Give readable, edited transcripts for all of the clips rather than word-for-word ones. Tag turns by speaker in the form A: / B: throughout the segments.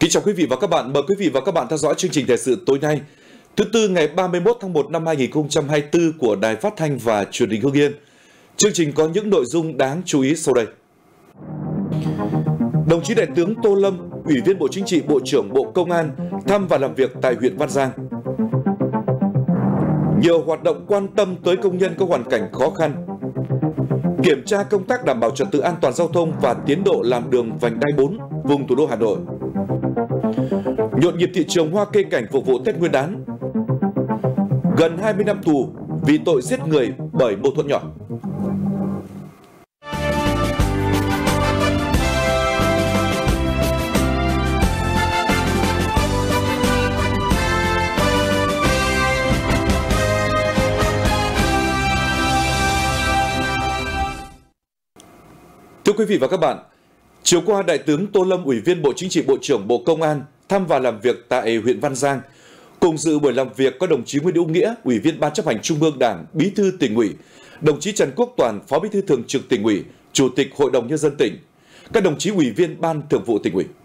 A: Kính chào quý vị và các bạn, mời quý vị và các bạn theo dõi chương trình thời sự tối nay, thứ Tư ngày 31 tháng 1 năm 2024 của Đài Phát thanh và Truyền hình Hưng Yên. Chương trình có những nội dung đáng chú ý sau đây. Đồng chí Đại tướng Tô Lâm, Ủy viên Bộ Chính trị, Bộ trưởng Bộ Công an thăm và làm việc tại huyện Văn Giang. Nhiều hoạt động quan tâm tới công nhân có hoàn cảnh khó khăn. Kiểm tra công tác đảm bảo trật tự an toàn giao thông và tiến độ làm đường vành đai 4 vùng thủ đô Hà Nội. Nhộn nhịp thị trường hoa cây cảnh phục vụ Tết Nguyên đán. Gần 20 năm tù vì tội giết người bởi mâu thuẫn nhỏ. Thưa quý vị và các bạn, chiều qua Đại tướng Tô Lâm, Ủy viên Bộ Chính trị, Bộ trưởng Bộ Công an thăm và làm việc tại huyện Văn Giang. Cùng dự buổi làm việc có đồng chí Nguyễn Hữu Nghĩa, Ủy viên Ban Chấp hành Trung ương Đảng, Bí thư Tỉnh ủy, đồng chí Trần Quốc Toàn, Phó Bí thư Thường trực Tỉnh ủy, Chủ tịch Hội đồng Nhân dân tỉnh, các đồng chí Ủy viên Ban Thường vụ Tỉnh ủy.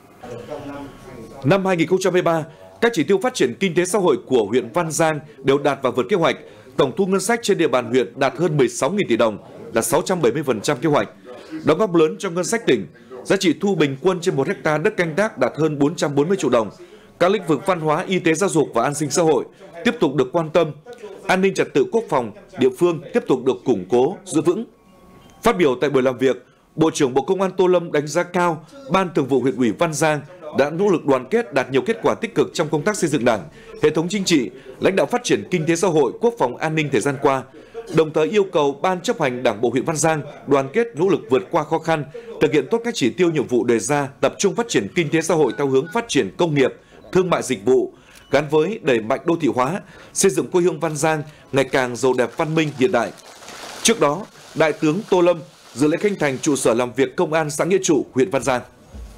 A: Năm 2023, các chỉ tiêu phát triển kinh tế xã hội của huyện Văn Giang đều đạt và vượt kế hoạch. Tổng thu ngân sách trên địa bàn huyện đạt hơn 16.000 tỷ đồng, là 670% kế hoạch. Đóng góp lớn cho ngân sách tỉnh, giá trị thu bình quân trên 1 hectare đất canh tác đạt hơn 440 triệu đồng. Các lĩnh vực văn hóa, y tế, giáo dục và an sinh xã hội tiếp tục được quan tâm. An ninh trật tự quốc phòng địa phương tiếp tục được củng cố, giữ vững. Phát biểu tại buổi làm việc, Bộ trưởng Bộ Công an Tô Lâm đánh giá cao Ban Thường vụ huyện ủy Văn Giang đã nỗ lực đoàn kết, đạt nhiều kết quả tích cực trong công tác xây dựng Đảng, hệ thống chính trị, lãnh đạo phát triển kinh tế xã hội, quốc phòng an ninh thời gian qua. Đồng thời yêu cầu Ban Chấp hành Đảng bộ huyện Văn Giang đoàn kết nỗ lực vượt qua khó khăn, thực hiện tốt các chỉ tiêu nhiệm vụ đề ra, tập trung phát triển kinh tế xã hội theo hướng phát triển công nghiệp, thương mại dịch vụ, gắn với đẩy mạnh đô thị hóa, xây dựng quê hương Văn Giang ngày càng giàu đẹp, văn minh, hiện đại. Trước đó, Đại tướng Tô Lâm dự lễ khánh thành trụ sở làm việc Công an xã Nghĩa Trụ, huyện Văn Giang.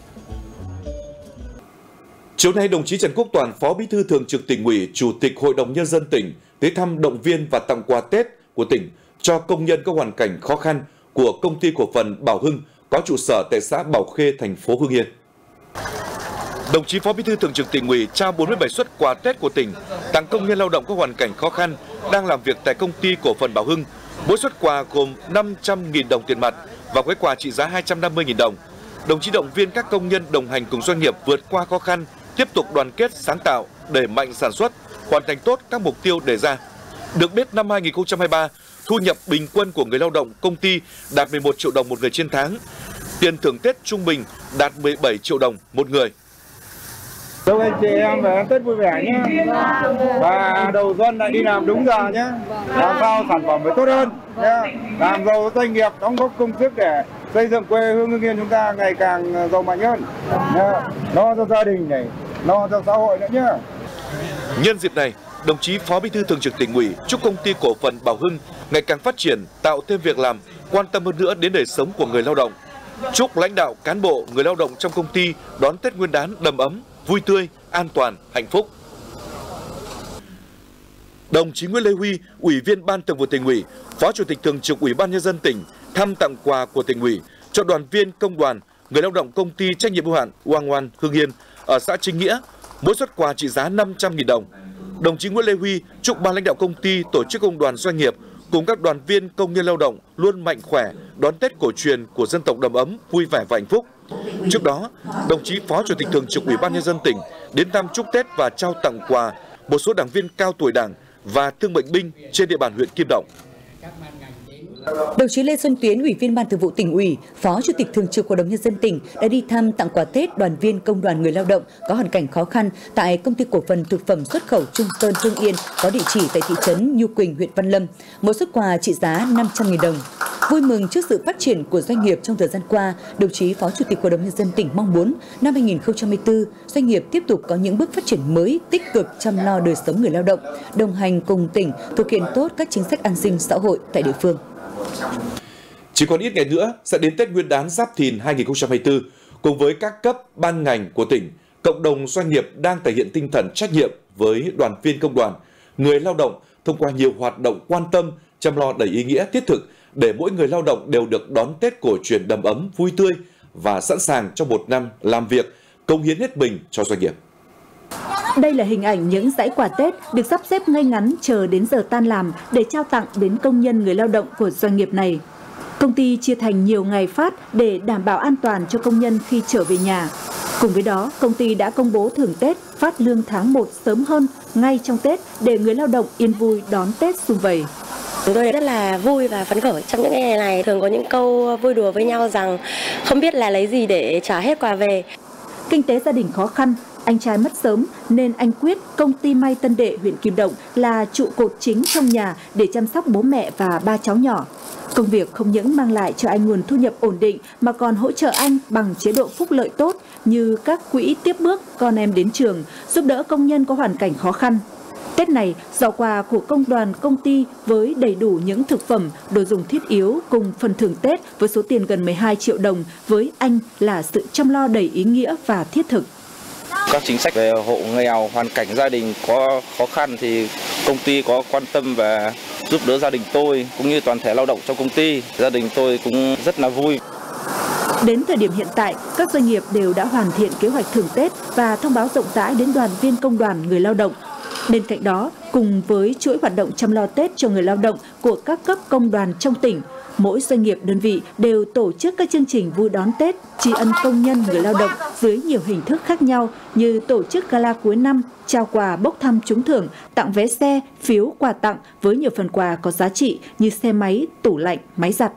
A: Chiều nay, đồng chí Trần Quốc Toàn, Phó Bí thư Thường trực Tỉnh ủy, Chủ tịch Hội đồng Nhân dân tỉnh tới thăm, động viên và tặng quà Tết của tỉnh cho công nhân có hoàn cảnh khó khăn của Công ty Cổ phần Bảo Hưng có trụ sở tại xã Bảo Khê, thành phố Hưng Yên. Đồng chí Phó Bí thư Thường trực Tỉnh ủy trao 47 suất quà Tết của tỉnh tặng công nhân lao động có hoàn cảnh khó khăn đang làm việc tại Công ty Cổ phần Bảo Hưng. Mỗi suất quà gồm 500.000 đồng tiền mặt và gói quà trị giá 250.000 đồng. Đồng chí động viên các công nhân đồng hành cùng doanh nghiệp vượt qua khó khăn, tiếp tục đoàn kết sáng tạo, đẩy mạnh sản xuất, hoàn thành tốt các mục tiêu đề ra. Được biết, năm 2023, thu nhập bình quân của người lao động công ty đạt 11 triệu đồng một người trên tháng. Tiền thưởng Tết trung bình đạt 17 triệu đồng một người.
B: Chúc anh chị em về Tết vui vẻ nhé. Và đầu xuân lại đi làm đúng giờ nhé. Làm sao sản phẩm phải tốt hơn nhé. Làm giàu doanh nghiệp, đóng góp công sức để xây dựng quê hương Hưng Yên chúng ta ngày càng giàu mạnh hơn. Lo cho gia đình này, lo cho xã hội nữa nhé.
A: Nhân dịp này, đồng chí Phó Bí thư Thường trực Tỉnh ủy chúc Công ty Cổ phần Bảo Hưng ngày càng phát triển, tạo thêm việc làm, quan tâm hơn nữa đến đời sống của người lao động. Chúc lãnh đạo, cán bộ, người lao động trong công ty đón Tết Nguyên đán đầm ấm, vui tươi, an toàn, hạnh phúc. Đồng chí Nguyễn Lê Huy, Ủy viên Ban Thường vụ Tỉnh ủy, Phó Chủ tịch Thường trực Ủy ban Nhân dân tỉnh thăm tặng quà của Tỉnh ủy cho đoàn viên công đoàn, người lao động Công ty trách nhiệm hữu hạn Oang Oan Hưng Yên ở xã Chính Nghĩa, mỗi suất quà trị giá 500.000 đồng. Đồng chí Nguyễn Lê Huy chúc ban lãnh đạo công ty, tổ chức công đoàn doanh nghiệp cùng các đoàn viên công nhân lao động luôn mạnh khỏe, đón Tết cổ truyền của dân tộc đầm ấm, vui vẻ và hạnh phúc. Trước đó, đồng chí Phó Chủ tịch Thường trực Ủy ban Nhân dân tỉnh đến thăm chúc Tết và trao tặng quà một số đảng viên cao tuổi Đảng và thương bệnh binh trên địa bàn huyện Kim Động.
C: Đồng chí Lê Xuân Tuyến, Ủy viên Ban Thường vụ Tỉnh ủy, Phó Chủ tịch Thường trực Hội đồng Nhân dân tỉnh đã đi thăm tặng quà Tết đoàn viên công đoàn người lao động có hoàn cảnh khó khăn tại Công ty Cổ phần Thực phẩm Xuất khẩu Trung Sơn Hưng Yên có địa chỉ tại thị trấn Nhu Quỳnh, huyện Văn Lâm. Mỗi suất quà trị giá 500.000 đồng. Vui mừng trước sự phát triển của doanh nghiệp trong thời gian qua, đồng chí Phó Chủ tịch Hội đồng Nhân dân tỉnh mong muốn năm 2024, doanh nghiệp tiếp tục có những bước phát triển mới, tích cực chăm lo đời sống người lao động, đồng hành cùng tỉnh thực hiện tốt các chính sách an sinh xã hội tại địa phương.
A: Chỉ còn ít ngày nữa sẽ đến Tết Nguyên đán Giáp Thìn 2024, cùng với các cấp ban ngành của tỉnh, cộng đồng doanh nghiệp đang thể hiện tinh thần trách nhiệm với đoàn viên công đoàn, người lao động thông qua nhiều hoạt động quan tâm, chăm lo đầy ý nghĩa thiết thực để mỗi người lao động đều được đón Tết cổ truyền đầm ấm, vui tươi và sẵn sàng cho một năm làm việc cống hiến hết mình cho doanh nghiệp.
D: Đây là hình ảnh những dãy quà Tết được sắp xếp ngay ngắn chờ đến giờ tan làm để trao tặng đến công nhân người lao động của doanh nghiệp này. Công ty chia thành nhiều ngày phát để đảm bảo an toàn cho công nhân khi trở về nhà. Cùng với đó, công ty đã công bố thưởng Tết phát lương tháng 1 sớm hơn ngay trong Tết để người lao động yên vui đón Tết sum vầy.
E: Chúng tôi rất là vui và phấn khởi. Trong những ngày này thường có những câu vui đùa với nhau rằng không biết là lấy gì để trả hết quà về.
D: Kinh tế gia đình khó khăn, anh trai mất sớm nên anh Quyết, công ty may Tân Đệ, huyện Kim Động là trụ cột chính trong nhà để chăm sóc bố mẹ và 3 cháu nhỏ. Công việc không những mang lại cho anh nguồn thu nhập ổn định mà còn hỗ trợ anh bằng chế độ phúc lợi tốt như các quỹ tiếp bước con em đến trường, giúp đỡ công nhân có hoàn cảnh khó khăn. Tết này, giỏ quà của công đoàn công ty với đầy đủ những thực phẩm, đồ dùng thiết yếu cùng phần thưởng Tết với số tiền gần 12 triệu đồng với anh là sự chăm lo đầy ý nghĩa và thiết thực.
F: Các chính sách về hộ nghèo, hoàn cảnh gia đình có khó khăn thì công ty có quan tâm và giúp đỡ gia đình tôi cũng như toàn thể lao động trong công ty. Gia đình tôi cũng rất là vui.
D: Đến thời điểm hiện tại, các doanh nghiệp đều đã hoàn thiện kế hoạch thưởng Tết và thông báo rộng rãi đến đoàn viên công đoàn người lao động. Bên cạnh đó, cùng với chuỗi hoạt động chăm lo Tết cho người lao động của các cấp công đoàn trong tỉnh, mỗi doanh nghiệp đơn vị đều tổ chức các chương trình vui đón Tết, tri ân công nhân người lao động dưới nhiều hình thức khác nhau như tổ chức gala cuối năm, trao quà bốc thăm trúng thưởng, tặng vé xe, phiếu quà tặng với nhiều phần quà có giá trị như xe máy, tủ lạnh, máy giặt.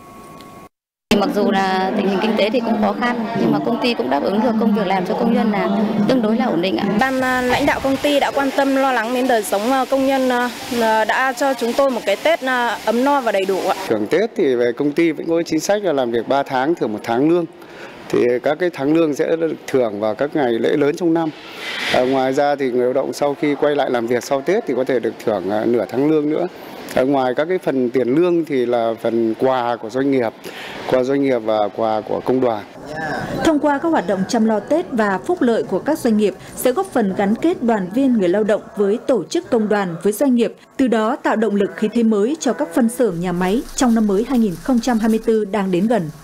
G: Mặc dù là tình hình kinh tế thì cũng khó khăn nhưng mà công ty cũng đáp ứng được công việc làm cho công nhân là tương đối là ổn định ạ.
E: Ban lãnh đạo công ty đã quan tâm lo lắng đến đời sống công nhân, đã cho chúng tôi một cái Tết ấm no và đầy đủ ạ.
H: Thưởng Tết thì về công ty vẫn có chính sách là làm việc 3 tháng thưởng 1 tháng lương. Thì các cái tháng lương sẽ được thưởng vào các ngày lễ lớn trong năm. Ngoài ra thì người lao động sau khi quay lại làm việc sau Tết thì có thể được thưởng nửa tháng lương nữa. Ngoài các cái phần tiền lương thì là phần quà của doanh nghiệp và quà của công đoàn.
D: Thông qua các hoạt động chăm lo Tết và phúc lợi của các doanh nghiệp sẽ góp phần gắn kết đoàn viên người lao động với tổ chức công đoàn với doanh nghiệp, từ đó tạo động lực khí thế mới cho các phân xưởng nhà máy trong năm mới 2024 đang đến gần.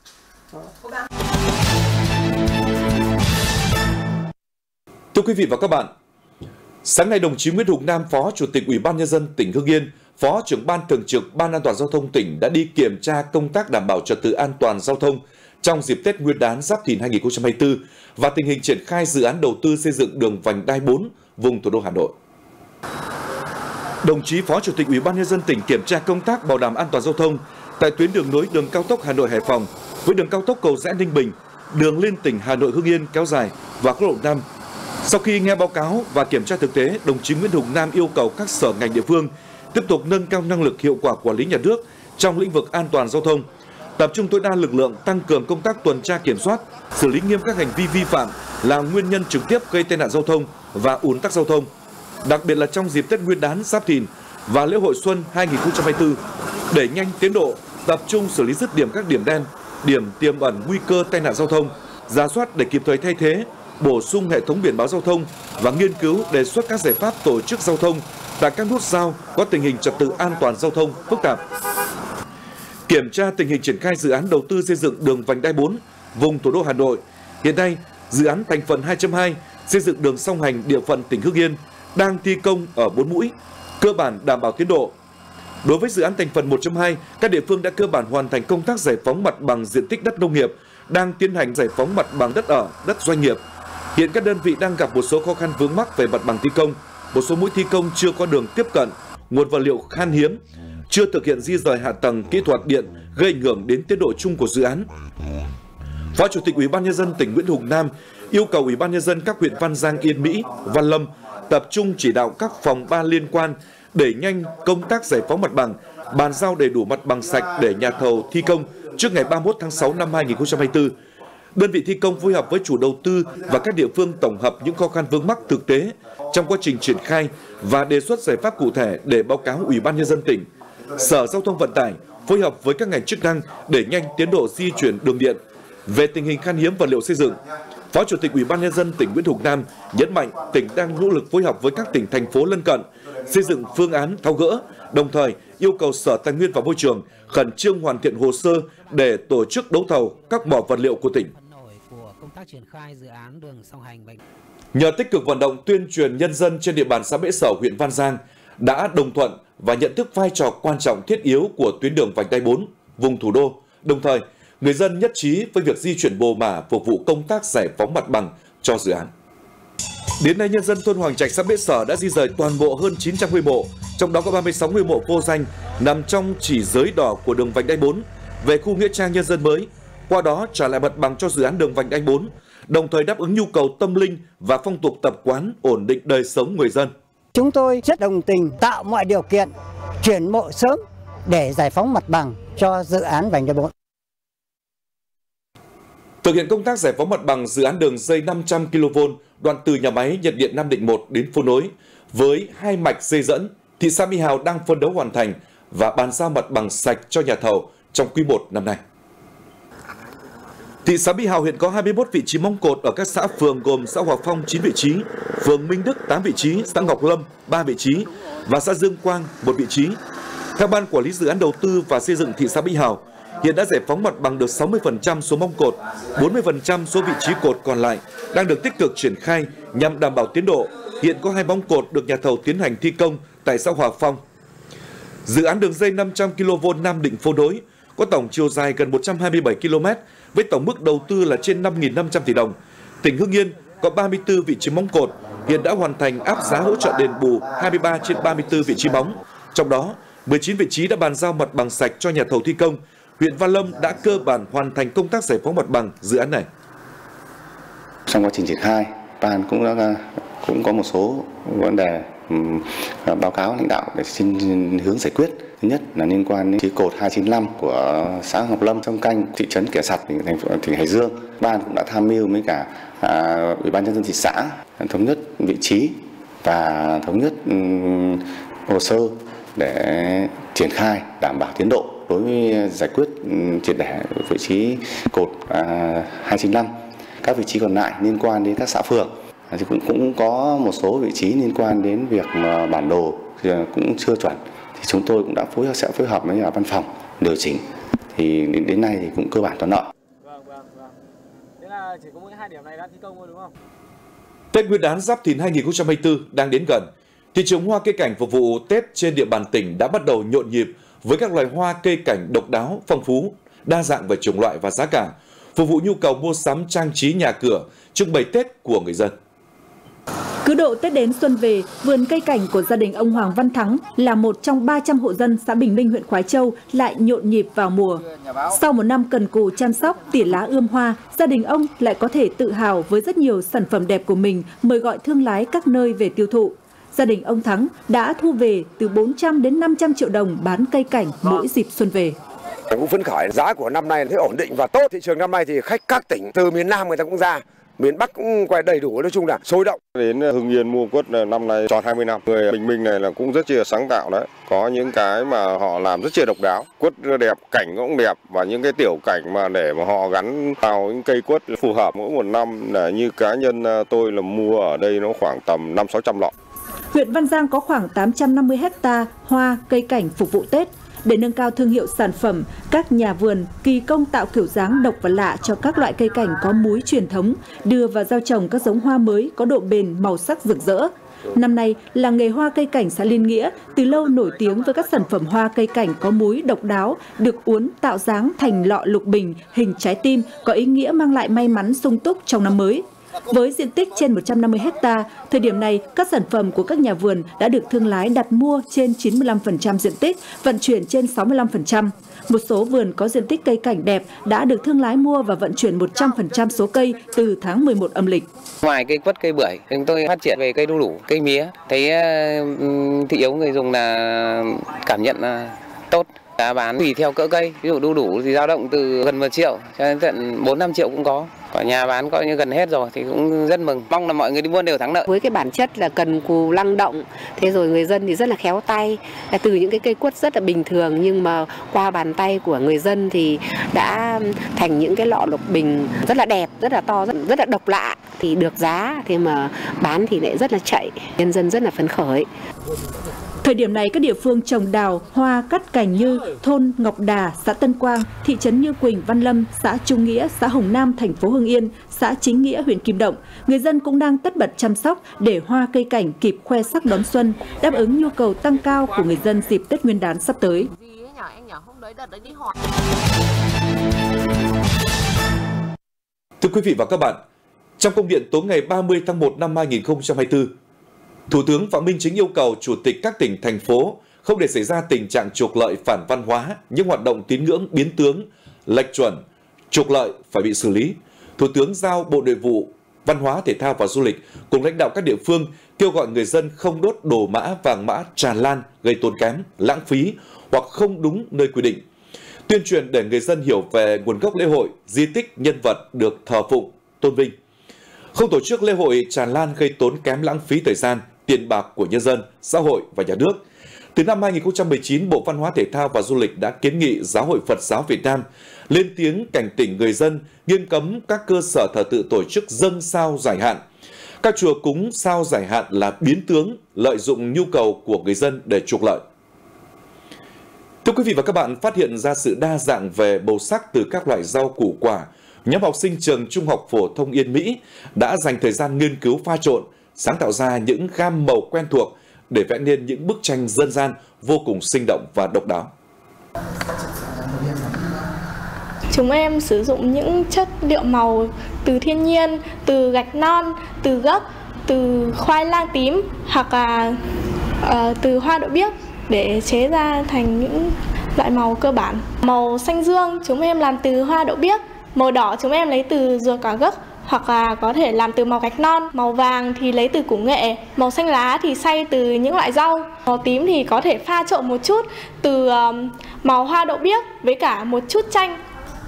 A: Thưa quý vị và các bạn, sáng nay đồng chí Nguyễn Hùng Nam, Phó Chủ tịch Ủy ban Nhân dân tỉnh Hưng Yên, Phó trưởng Ban Thường trực Ban An toàn Giao thông tỉnh đã đi kiểm tra công tác đảm bảo trật tự an toàn giao thông trong dịp Tết Nguyên đán Giáp Thìn 2024 và tình hình triển khai dự án đầu tư xây dựng đường vành đai 4 vùng thủ đô Hà Nội. Đồng chí Phó Chủ tịch Ủy ban Nhân dân tỉnh kiểm tra công tác bảo đảm an toàn giao thông tại tuyến đường nối đường cao tốc Hà Nội - Hải Phòng với đường cao tốc Cầu Giẽ - Ninh Bình, đường liên tỉnh Hà Nội - Hưng Yên kéo dài và quốc lộ 5. Sau khi nghe báo cáo và kiểm tra thực tế, đồng chí Nguyễn Hùng Nam yêu cầu các sở ngành địa phương tiếp tục nâng cao năng lực hiệu quả quản lý nhà nước trong lĩnh vực an toàn giao thông, tập trung tối đa lực lượng tăng cường công tác tuần tra kiểm soát, xử lý nghiêm các hành vi vi phạm là nguyên nhân trực tiếp gây tai nạn giao thông và ùn tắc giao thông. Đặc biệt là trong dịp Tết Nguyên đán Giáp Thìn và lễ hội Xuân 2024, đẩy nhanh tiến độ, tập trung xử lý dứt điểm các điểm đen, điểm tiềm ẩn nguy cơ tai nạn giao thông, rà soát để kịp thời thay thế, bổ sung hệ thống biển báo giao thông và nghiên cứu đề xuất các giải pháp tổ chức giao thông tại các nút giao có tình hình trật tự an toàn giao thông phức tạp. Kiểm tra tình hình triển khai dự án đầu tư xây dựng đường vành đai 4 vùng thủ đô Hà Nội. Hiện nay, dự án thành phần 2.2 xây dựng đường song hành địa phận tỉnh Hưng Yên đang thi công ở 4 mũi, cơ bản đảm bảo tiến độ. Đối với dự án thành phần 1.2, các địa phương đã cơ bản hoàn thành công tác giải phóng mặt bằng diện tích đất nông nghiệp, đang tiến hành giải phóng mặt bằng đất ở, đất doanh nghiệp. Hiện các đơn vị đang gặp một số khó khăn vướng mắc về mặt bằng thi công, một số mũi thi công chưa có đường tiếp cận, nguồn vật liệu khan hiếm, chưa thực hiện di rời hạ tầng kỹ thuật điện gây ảnh hưởng đến tiến độ chung của dự án. Phó Chủ tịch Ủy ban Nhân dân tỉnh Nguyễn Hùng Nam yêu cầu Ủy ban Nhân dân các huyện Văn Giang, Yên Mỹ, Văn Lâm tập trung chỉ đạo các phòng ban liên quan đẩy nhanh công tác giải phóng mặt bằng, bàn giao đầy đủ mặt bằng sạch để nhà thầu thi công trước ngày 31 tháng 6 năm 2024. Đơn vị thi công phối hợp với chủ đầu tư và các địa phương tổng hợp những khó khăn vướng mắc thực tế trong quá trình triển khai và đề xuất giải pháp cụ thể để báo cáo Ủy ban Nhân dân tỉnh. Sở Giao thông Vận tải phối hợp với các ngành chức năng đẩy nhanh tiến độ di chuyển đường điện. Về tình hình khan hiếm vật liệu xây dựng, Phó Chủ tịch Ủy ban Nhân dân tỉnh Nguyễn Hùng Nam nhấn mạnh tỉnh đang nỗ lực phối hợp với các tỉnh, thành phố lân cận xây dựng phương án tháo gỡ, đồng thời yêu cầu Sở Tài nguyên và Môi trường khẩn trương hoàn thiện hồ sơ để tổ chức đấu thầu các mỏ vật liệu của tỉnh.
I: công tác triển khai dự án đường song hành bệnh.
A: Nhờ tích cực vận động tuyên truyền nhân dân trên địa bàn xã Mễ Sở, huyện Văn Giang đã đồng thuận và nhận thức vai trò quan trọng thiết yếu của tuyến đường vành đai 4 vùng thủ đô. Đồng thời, người dân nhất trí với việc di chuyển mồ mả phục vụ công tác giải phóng mặt bằng cho dự án. Đến nay, nhân dân thôn Hoàng Trạch, xã Mễ Sở đã di rời toàn bộ hơn 900 ngôi mộ, trong đó có 36 ngôi mộ vô danh nằm trong chỉ giới đỏ của đường vành đai 4 về khu nghĩa trang nhân dân mới, qua đó trả lại mặt bằng cho dự án đường vành đai 4, đồng thời đáp ứng nhu cầu tâm linh và phong tục tập quán, ổn định đời sống người dân.
J: Chúng tôi rất đồng tình tạo mọi điều kiện chuyển mộ sớm để giải phóng mặt bằng cho dự án vành đai 4.
A: Thực hiện công tác giải phóng mặt bằng dự án đường dây 500 kV đoạn từ nhà máy nhiệt điện Nam Định 1 đến phố nối với 2 mạch dây dẫn, thị xã Mỹ Hào đang phấn đấu hoàn thành và bàn giao mặt bằng sạch cho nhà thầu trong quý 1 năm nay. Thị xã Mỹ Hào hiện có 21 vị trí móng cột ở các xã phường gồm xã Hòa Phong 9 vị trí, phường Minh Đức 8 vị trí, xã Ngọc Lâm 3 vị trí và xã Dương Quang 1 vị trí. Theo Ban Quản lý Dự án Đầu tư và Xây dựng thị xã Mỹ Hào, hiện đã giải phóng mặt bằng được 60% số móng cột, 40% số vị trí cột còn lại đang được tích cực triển khai nhằm đảm bảo tiến độ. Hiện có 2 móng cột được nhà thầu tiến hành thi công tại xã Hòa Phong. Dự án đường dây 500 kV Nam Định phố nối có tổng chiều dài gần 127 km với tổng mức đầu tư là trên 5.500 tỷ đồng. Tỉnh Hưng Yên có 34 vị trí móng cột, hiện đã hoàn thành áp giá hỗ trợ đền bù 23 trên 34 vị trí móng. Trong đó, 19 vị trí đã bàn giao mặt bằng sạch cho nhà thầu thi công. Huyện Văn Lâm đã cơ bản hoàn thành công tác giải phóng mặt bằng dự án này.
K: Trong quá trình triển khai, ban cũng có một số vấn đề báo cáo lãnh đạo để xin hướng giải quyết. Thứ nhất là liên quan đến chí cột 295 của xã Ngọc Lâm, Sông Canh, thị trấn Kẻ Sặt, tỉnh Hải Dương. Ban cũng đã tham mưu với cả Ủy ban nhân dân thị xã thống nhất vị trí và thống nhất hồ sơ để triển khai đảm bảo tiến độ đối với giải quyết triệt để vị trí cột 295. Các vị trí còn lại liên quan đến các xã phường thì cũng có một số vị trí liên quan đến việc mà bản đồ thì cũng chưa chuẩn, thì chúng tôi cũng đã sẽ phối hợp với văn phòng điều chỉnh, thì đến nay thì cũng cơ bản toàn nợ.
L: Thế là chỉ có mỗi 2 điểm này đã thi công thôi đúng không?
A: Tết Nguyên đán Giáp Thìn 2024 đang đến gần. Thị trường hoa cây cảnh phục vụ Tết trên địa bàn tỉnh đã bắt đầu nhộn nhịp với các loài hoa cây cảnh độc đáo, phong phú, đa dạng về chủng loại và giá cả, phục vụ nhu cầu mua sắm trang trí nhà cửa, trưng bày Tết của người dân.
D: Cứ độ Tết đến xuân về, vườn cây cảnh của gia đình ông Hoàng Văn Thắng là một trong 300 hộ dân xã Bình Minh, huyện Khoái Châu lại nhộn nhịp vào mùa. Sau một năm cần cù chăm sóc, tỉa lá ươm hoa, gia đình ông lại có thể tự hào với rất nhiều sản phẩm đẹp của mình mời gọi thương lái các nơi về tiêu thụ. Gia đình ông Thắng đã thu về từ 400 đến 500 triệu đồng bán cây cảnh mỗi dịp xuân về.
M: Cũng phấn khởi, giá của năm nay thấy ổn định và tốt. Thị trường năm nay thì khách các tỉnh từ miền Nam người ta cũng ra, miền Bắc cũng quay đầy đủ, nói chung là sôi động.
N: Đến Hưng Yên mua quất năm nay tròn 20 năm. Người Bình Minh này là cũng rất là sáng tạo đấy. Có những cái mà họ làm rất là độc đáo. Quất đẹp, cảnh cũng đẹp và những cái tiểu cảnh mà để mà họ gắn vào những cây quất phù hợp mỗi một năm, là như cá nhân tôi là mua ở đây nó khoảng tầm 500-600 lọ.
D: Huyện Văn Giang có khoảng 850 ha hoa cây cảnh phục vụ Tết. Để nâng cao thương hiệu sản phẩm, các nhà vườn kỳ công tạo kiểu dáng độc và lạ cho các loại cây cảnh có múi truyền thống, đưa vào gieo trồng các giống hoa mới có độ bền, màu sắc rực rỡ. Năm nay, làng nghề hoa cây cảnh xã Liên Nghĩa từ lâu nổi tiếng với các sản phẩm hoa cây cảnh có múi độc đáo, được uốn tạo dáng thành lọ lục bình hình trái tim, có ý nghĩa mang lại may mắn sung túc trong năm mới. Với diện tích trên 150 ha, thời điểm này các sản phẩm của các nhà vườn đã được thương lái đặt mua trên 95% diện tích, vận chuyển trên 65%. Một số vườn có diện tích cây cảnh đẹp đã được thương lái mua và vận chuyển 100% số cây từ tháng 11 âm lịch.
O: Ngoài cây quất, cây bưởi, chúng tôi phát triển về cây đu đủ, cây mía. Thấy thị hiếu người dùng là cảm nhận là tốt. Giá bán tùy theo cỡ cây, ví dụ đu đủ thì dao động từ gần 1 triệu cho đến tận 4-5 triệu cũng có. Ở nhà bán coi như gần hết rồi thì cũng rất mừng. Mong là mọi người đi buôn đều thắng lợi.
P: Với cái bản chất là cần cù năng động, thế rồi người dân thì rất là khéo tay. Từ những cái cây quất rất là bình thường nhưng mà qua bàn tay của người dân thì đã thành những cái lọ lục bình rất là đẹp, rất là to, rất là độc lạ. thì được giá, thế mà bán thì lại rất là chạy, nhân dân rất là phấn khởi.
D: Thời điểm này, các địa phương trồng đào, hoa, cắt cành như thôn Ngọc Đà, xã Tân Quang, thị trấn Như Quỳnh, Văn Lâm, xã Trung Nghĩa, xã Hồng Nam, thành phố Hưng Yên, xã Chính Nghĩa, huyện Kim Động. Người dân cũng đang tất bật chăm sóc để hoa cây cảnh kịp khoe sắc đón xuân, đáp ứng nhu cầu tăng cao của người dân dịp Tết Nguyên đán sắp tới.
A: Thưa quý vị và các bạn, trong công điện tối ngày 30 tháng 1 năm 2024, Thủ tướng Phạm Minh Chính yêu cầu Chủ tịch các tỉnh, thành phố không để xảy ra tình trạng trục lợi phản văn hóa, những hoạt động tín ngưỡng biến tướng, lệch chuẩn, trục lợi phải bị xử lý. Thủ tướng giao Bộ Nội vụ, Văn hóa, Thể thao và Du lịch cùng lãnh đạo các địa phương kêu gọi người dân không đốt đồ mã, vàng mã tràn lan gây tốn kém, lãng phí hoặc không đúng nơi quy định. Tuyên truyền để người dân hiểu về nguồn gốc lễ hội, di tích, nhân vật được thờ phụng, tôn vinh. Không tổ chức lễ hội tràn lan gây tốn kém, lãng phí thời gian, tiền bạc của nhân dân, xã hội và nhà nước. Từ năm 2019, Bộ Văn hóa, Thể thao và Du lịch đã kiến nghị Giáo hội Phật giáo Việt Nam lên tiếng cảnh tỉnh người dân nghiêm cấm các cơ sở thờ tự tổ chức dâng sao giải hạn. Các chùa cúng sao giải hạn là biến tướng, lợi dụng nhu cầu của người dân để trục lợi. Thưa quý vị và các bạn, phát hiện ra sự đa dạng về màu sắc từ các loại rau củ quả, nhóm học sinh trường Trung học phổ thông Yên Mỹ đã dành thời gian nghiên cứu pha trộn, sáng tạo ra những gam màu quen thuộc để vẽ nên những bức tranh dân gian vô cùng sinh động và độc đáo.
Q: Chúng em sử dụng những chất liệu màu từ thiên nhiên, từ gạch non, từ gấc, từ khoai lang tím hoặc là từ hoa đậu biếc để chế ra thành những loại màu cơ bản. Màu xanh dương chúng em làm từ hoa đậu biếc, màu đỏ chúng em lấy từ dừa cả gấc hoặc là có thể làm từ màu gạch non, màu vàng thì lấy từ củ nghệ, màu xanh lá thì xay từ những loại rau, màu tím thì có thể pha trộn một chút từ màu hoa đậu biếc với cả một chút chanh.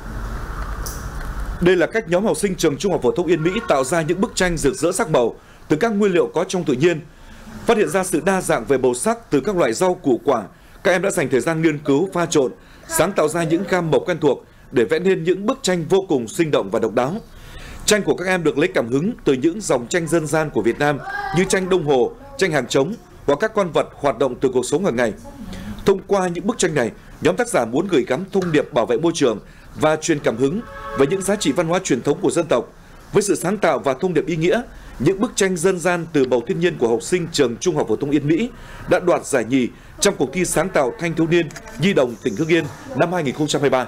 A: Đây là cách nhóm học sinh trường Trung học phổ thông Yên Mỹ tạo ra những bức tranh rực rỡ sắc màu từ các nguyên liệu có trong tự nhiên. Phát hiện ra sự đa dạng về màu sắc từ các loại rau củ quả, các em đã dành thời gian nghiên cứu pha trộn, sáng tạo ra những gam màu quen thuộc để vẽ nên những bức tranh vô cùng sinh động và độc đáo. Tranh của các em được lấy cảm hứng từ những dòng tranh dân gian của Việt Nam như tranh đồng hồ, tranh hàng trống hoặc các con vật hoạt động từ cuộc sống hàng ngày. Thông qua những bức tranh này, nhóm tác giả muốn gửi gắm thông điệp bảo vệ môi trường và truyền cảm hứng về những giá trị văn hóa truyền thống của dân tộc. Với sự sáng tạo và thông điệp ý nghĩa, những bức tranh dân gian từ màu thiên nhiên của học sinh trường Trung học phổ thông Yên Mỹ đã đoạt giải nhì trong cuộc thi sáng tạo thanh thiếu niên Nhi đồng tỉnh Hưng Yên năm 2023.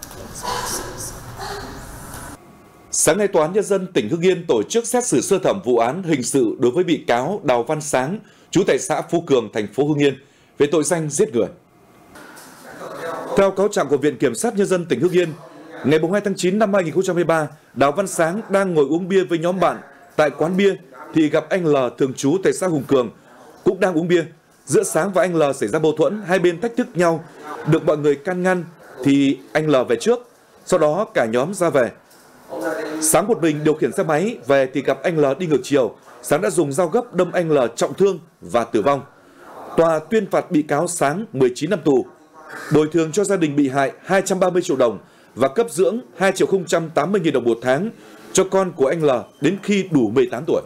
A: Sáng nay, Tòa án Nhân dân tỉnh Hưng Yên tổ chức xét xử sơ thẩm vụ án hình sự đối với bị cáo Đào Văn Sáng, trú tại xã Phú Cường, thành phố Hưng Yên, về tội danh giết người. Theo cáo trạng của Viện Kiểm sát Nhân dân tỉnh Hưng Yên, ngày 2 tháng 9 năm 2023, Đào Văn Sáng đang ngồi uống bia với nhóm bạn tại quán bia thì gặp anh L thường trú tại xã Hùng Cường cũng đang uống bia. Giữa Sáng và anh L xảy ra mâu thuẫn, hai bên thách thức nhau, được mọi người can ngăn thì anh L về trước, sau đó cả nhóm ra về. Sáng một mình điều khiển xe máy về thì gặp anh L đi ngược chiều. Sáng đã dùng dao gấp đâm anh L trọng thương và tử vong. Tòa tuyên phạt bị cáo Sáng 19 năm tù, bồi thường cho gia đình bị hại 230 triệu đồng và cấp dưỡng 2.080.000 đồng một tháng cho con của anh L đến khi đủ 18 tuổi.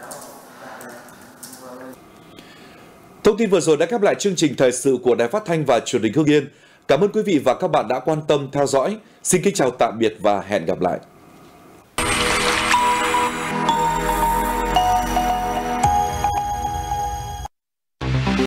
A: Thông tin vừa rồi đã khép lại chương trình thời sự của Đài Phát thanh và Truyền hình Hưng Yên. Cảm ơn quý vị và các bạn đã quan tâm theo dõi. Xin kính chào tạm biệt và hẹn gặp lại.